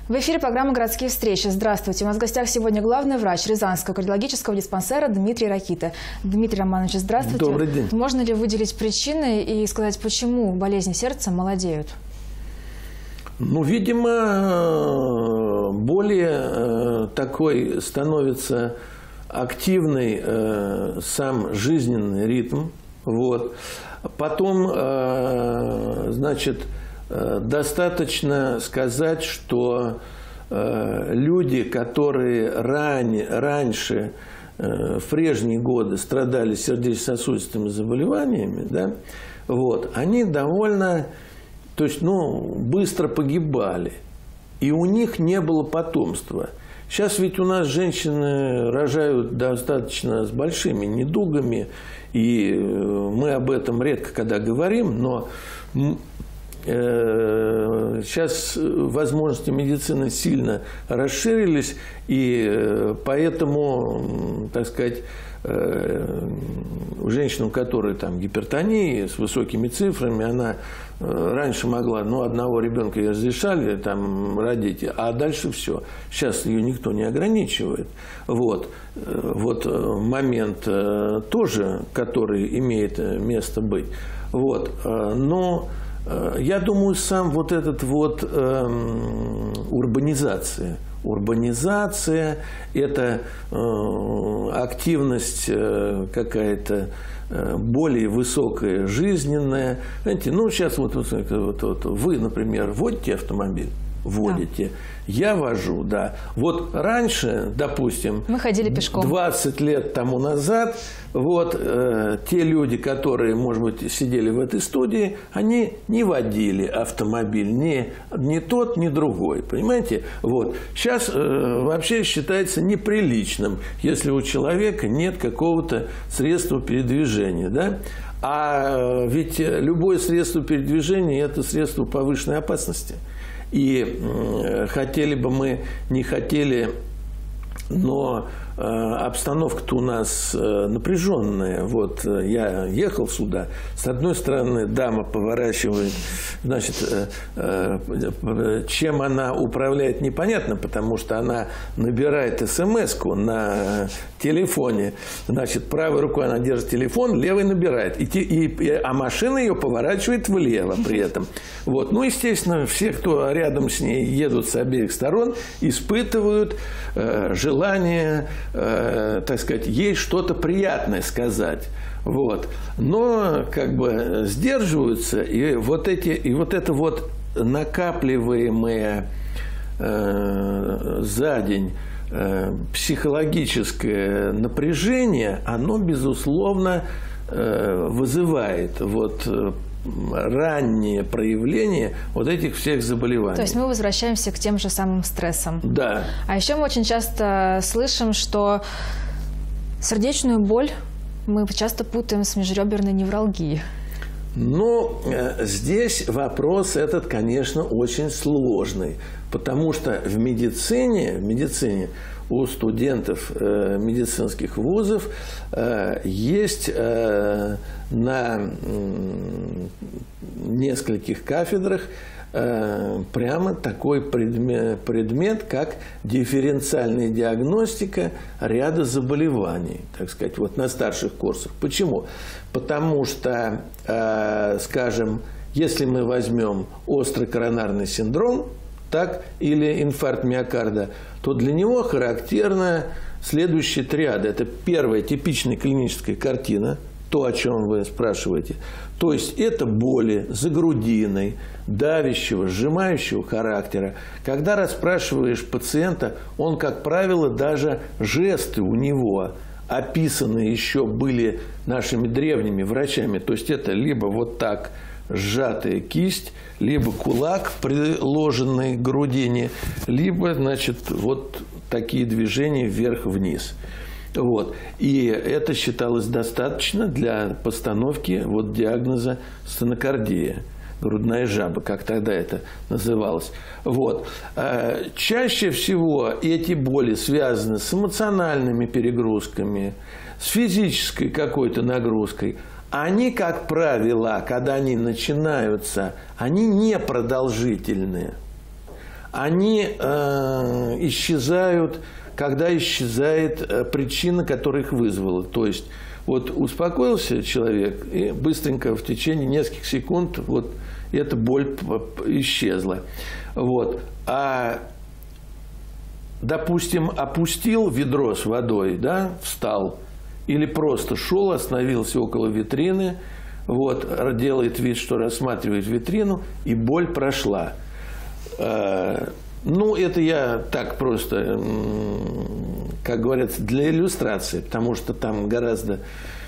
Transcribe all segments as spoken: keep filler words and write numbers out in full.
В эфире программа «Городские встречи». Здравствуйте. У нас в гостях сегодня главный врач Рязанского кардиологического диспансера Дмитрий Ракита. Дмитрий Романович, здравствуйте. Добрый день. Можно ли выделить причины и сказать, почему болезни сердца молодеют? Ну, видимо, более такой становится активный сам жизненный ритм. Вот. Потом, значит, достаточно сказать, что э, люди, которые ран, раньше, э, в прежние годы страдали сердечно-сосудистыми заболеваниями, да, вот, они довольно, то есть, ну, быстро погибали, и у них не было потомства. Сейчас ведь у нас женщины рожают достаточно с большими недугами, и мы об этом редко когда говорим, но сейчас возможности медицины сильно расширились, и поэтому, так сказать, женщина, у которой там гипертония с высокими цифрами, она раньше могла, ну, одного ребенка ей разрешали там родить, а дальше все. Сейчас ее никто не ограничивает. Вот, вот момент тоже, который имеет место быть. Вот, но я думаю, сам вот этот вот э, урбанизация, урбанизация, это э, активность э, какая-то э, более высокая, жизненная. Знаете, ну сейчас вот, вот, вот, вот вы, например, водите автомобиль, водите. Да. Я вожу, да. Вот раньше, допустим, мы ходили пешком. двадцать лет тому назад, вот э, те люди, которые, может быть, сидели в этой студии, они не водили автомобиль, ни, ни тот, ни другой, понимаете? Вот. Сейчас э, вообще считается неприличным, если у человека нет какого-то средства передвижения, да? А ведь любое средство передвижения – это средство повышенной опасности. И э, хотели бы мы, не хотели, но э, обстановка-то у нас э, напряженная. Вот э, я ехал сюда, с одной стороны дама поворачивает, значит, э, э, чем она управляет, непонятно, потому что она набирает смс-ку на телефоне, значит, правой рукой она держит телефон, левой набирает, и, и, а машина ее поворачивает влево при этом. Вот. Ну, естественно, все, кто рядом с ней едут с обеих сторон, испытывают э, желание, э, так сказать, ей что-то приятное сказать. Вот. Но как бы сдерживаются, и вот, эти, и вот это вот накапливаемое э, за день э, психологическое напряжение, оно, безусловно, э, вызывает вот раннее проявление вот этих всех заболеваний. То есть мы возвращаемся к тем же самым стрессам. Да. А еще мы очень часто слышим, что сердечную боль мы часто путаем с межреберной невралгией. Ну, здесь вопрос этот, конечно, очень сложный, потому что в медицине, в медицине у студентов э, медицинских вузов э, есть э, на э, нескольких кафедрах э, прямо такой предмет, предмет, как дифференциальная диагностика ряда заболеваний, так сказать, вот на старших курсах. Почему? Потому что, э, скажем, если мы возьмем острый коронарный синдром, так, или инфаркт миокарда, то для него характерна следующая триада. Это первая типичная клиническая картина, то, о чем вы спрашиваете. То есть это боли за грудиной, давящего, сжимающего характера. Когда расспрашиваешь пациента, он, как правило, даже жесты у него описаны еще были нашими древними врачами. То есть это либо вот так сжатая кисть, либо кулак, приложенный к грудине, либо, значит, вот такие движения вверх-вниз. Вот. И это считалось достаточно для постановки вот диагноза стенокардия, грудная жаба, как тогда это называлось. Вот. Чаще всего эти боли связаны с эмоциональными перегрузками, с физической какой-то нагрузкой. Они, как правило, когда они начинаются, они непродолжительные. они э, исчезают, когда исчезает э, причина, которая их вызвала. То есть вот успокоился человек, и быстренько в течение нескольких секунд вот эта боль исчезла. Вот. А, допустим, опустил ведро с водой, да, встал, или просто шел, остановился около витрины, вот, делает вид, что рассматривает витрину, и боль прошла. Ну, это я так просто, как говорится, для иллюстрации, потому что там гораздо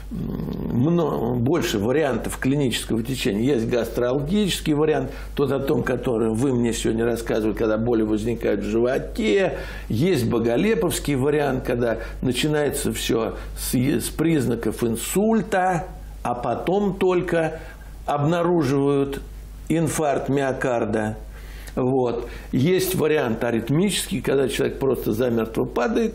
много, больше вариантов клинического течения. Есть гастроалгический вариант, тот о том, который вы мне сегодня рассказывали, когда боли возникают в животе. Есть боголеповский вариант, когда начинается все с, с признаков инсульта, а потом только обнаруживают инфаркт миокарда. Вот. Есть вариант аритмический, когда человек просто замертво падает,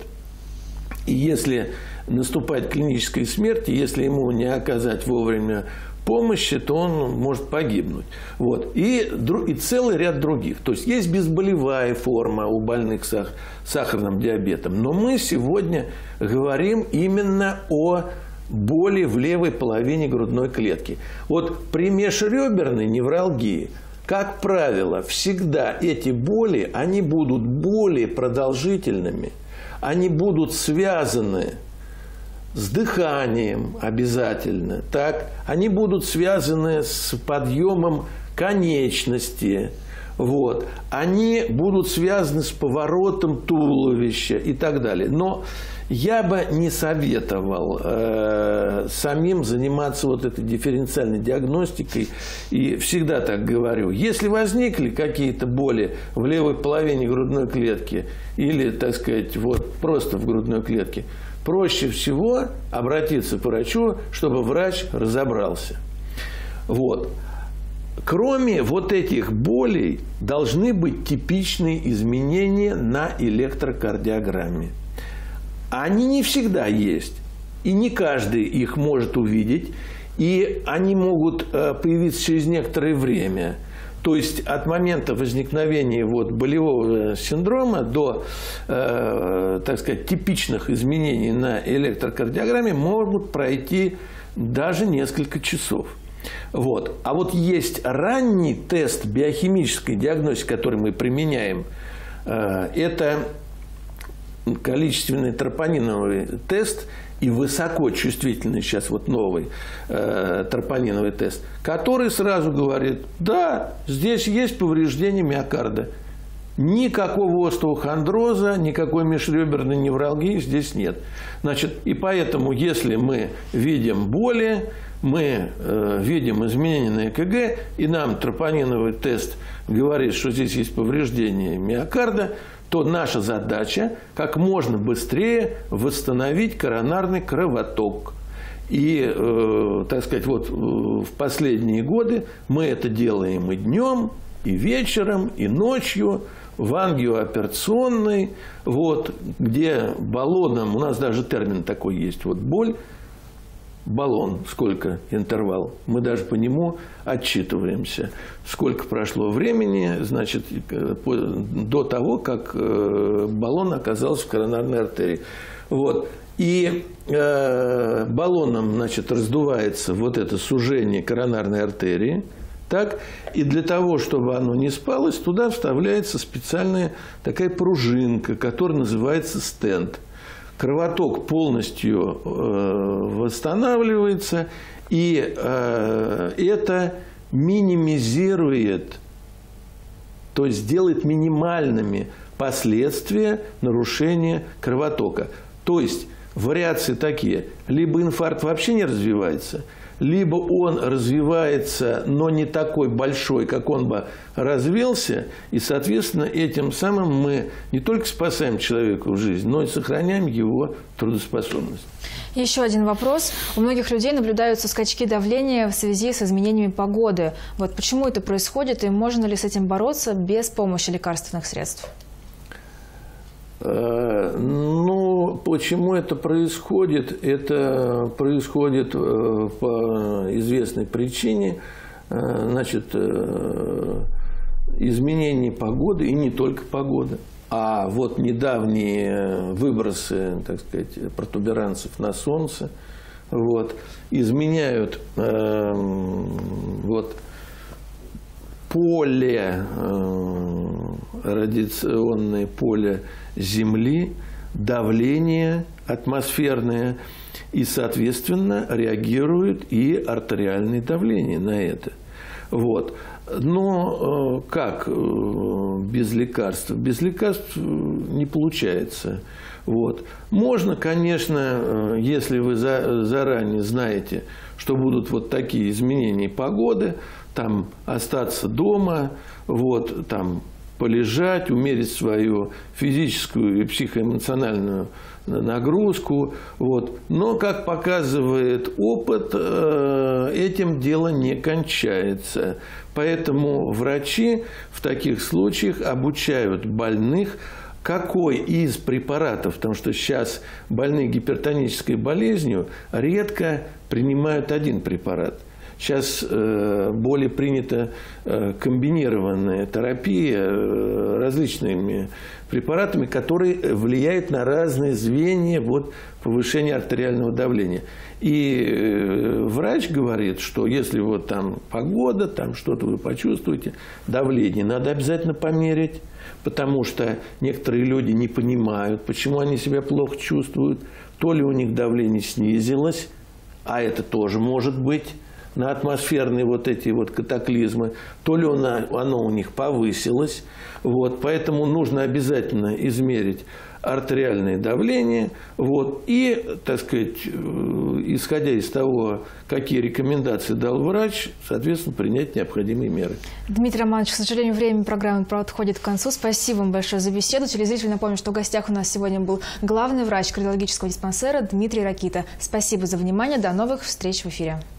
и если наступает клиническая смерть, если ему не оказать вовремя помощи, то он может погибнуть. Вот. И, и целый ряд других. То есть есть безболевая форма у больных сах, сахарным диабетом. Но мы сегодня говорим именно о боли в левой половине грудной клетки. Вот при межреберной невралгии, как правило, всегда эти боли, они будут более продолжительными, они будут связаны с дыханием обязательно, так? Они будут связаны с подъемом конечности, вот. Они будут связаны с поворотом туловища и так далее. Но я бы не советовал э, самим заниматься вот этой дифференциальной диагностикой. И всегда так говорю. Если возникли какие-то боли в левой половине грудной клетки или, так сказать, вот просто в грудной клетке, проще всего обратиться к врачу, чтобы врач разобрался. Вот. Кроме вот этих болей должны быть типичные изменения на электрокардиограмме. Они не всегда есть, и не каждый их может увидеть, и они могут появиться через некоторое время. То есть от момента возникновения вот болевого синдрома до, э, так сказать, типичных изменений на электрокардиограмме могут пройти даже несколько часов. Вот. А вот есть ранний тест биохимической диагностики, который мы применяем. Э, это количественный тропониновый тест и высокочувствительный сейчас вот новый э, тропониновый тест, который сразу говорит, да, здесь есть повреждение миокарда. Никакого остеохондроза, никакой межреберной невралгии здесь нет. Значит, и поэтому, если мы видим боли, мы э, видим изменения на ЭКГ, и нам тропониновый тест говорит, что здесь есть повреждение миокарда, то наша задача как можно быстрее восстановить коронарный кровоток. И, э, так сказать, вот э, в последние годы мы это делаем и днем, и вечером, и ночью, в ангиооперационной, вот, где баллоном, у нас даже термин такой есть, вот боль, баллон, сколько интервал, мы даже по нему отчитываемся, сколько прошло времени, значит, до того, как баллон оказался в коронарной артерии. Вот. И э, баллоном, значит, раздувается вот это сужение коронарной артерии, так, и для того, чтобы оно не спалось, туда вставляется специальная такая пружинка, которая называется стенд. Кровоток полностью э, восстанавливается, и э, это минимизирует, то есть делает минимальными последствия нарушения кровотока. То есть вариации такие: либо инфаркт вообще не развивается, либо он развивается, но не такой большой, как он бы развился, и, соответственно, этим самым мы не только спасаем человеку жизнь, но и сохраняем его трудоспособность. Еще один вопрос. У многих людей наблюдаются скачки давления в связи с изменениями погоды. Вот почему это происходит, и можно ли с этим бороться без помощи лекарственных средств? Ну, почему это происходит? Это происходит по известной причине. Значит, изменение погоды, и не только погода. А вот недавние выбросы, так сказать, протуберанцев на Солнце, вот, изменяют э, вот, поле, э, радиационное поле Земли, давление атмосферное, и, соответственно, реагирует и артериальное давление на это. Вот. Но э, как э, без лекарств? Без лекарств не получается. Вот. Можно, конечно, э, если вы за, заранее знаете, что будут вот такие изменения погоды, там остаться дома, вот, там полежать, умерить свою физическую и психоэмоциональную нагрузку. Вот. Но, как показывает опыт, этим дело не кончается. Поэтому врачи в таких случаях обучают больных, какой из препаратов, потому что сейчас больные гипертонической болезнью редко принимают один препарат. Сейчас э, более принята э, комбинированная терапия э, различными препаратами, которые влияют на разные звенья вот, повышения артериального давления. И э, врач говорит, что если вот там погода, там что-то вы почувствуете, давление надо обязательно померить, потому что некоторые люди не понимают, почему они себя плохо чувствуют, то ли у них давление снизилось, а это тоже может быть, на атмосферные вот эти вот катаклизмы, то ли оно, оно у них повысилось. Вот, поэтому нужно обязательно измерить артериальное давление. Вот, и, так сказать, исходя из того, какие рекомендации дал врач, соответственно, принять необходимые меры. Дмитрий Романович, к сожалению, время программы подходит к концу. Спасибо вам большое за беседу. Телезрители, напомню, что в гостях у нас сегодня был главный врач кардиологического диспансера Дмитрий Ракита. Спасибо за внимание. До новых встреч в эфире.